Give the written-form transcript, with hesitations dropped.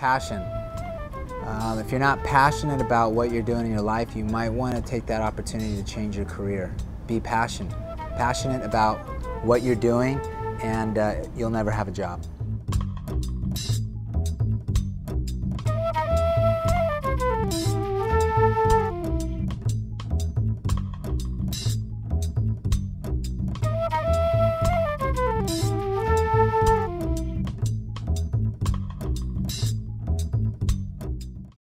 passion. If you're not passionate about what you're doing in your life, you might want to take that opportunity to change your career. Be passionate about what you're doing, and you'll never have a job.